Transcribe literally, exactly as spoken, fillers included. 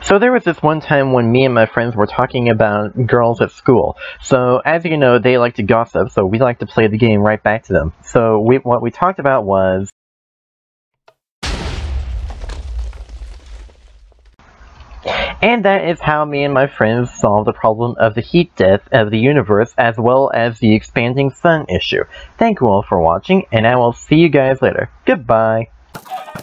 So there was this one time when me and my friends were talking about girls at school. So as you know, they like to gossip, so we like to play the game right back to them. So we, what we talked about was... And that is how me and my friends solved the problem of the heat death of the universe as well as the expanding sun issue. Thank you all for watching, and I will see you guys later. Goodbye!